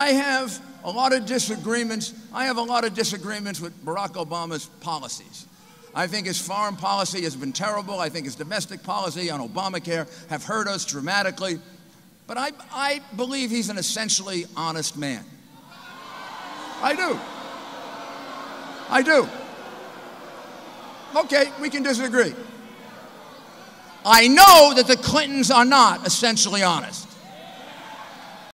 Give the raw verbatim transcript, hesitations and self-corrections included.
I have a lot of disagreements. I have a lot of disagreements with Barack Obama's policies. I think his foreign policy has been terrible. I think his domestic policy on Obamacare have hurt us dramatically. But I, I believe he's an essentially honest man. I do. I do. Okay, we can disagree. I know that the Clintons are not essentially honest.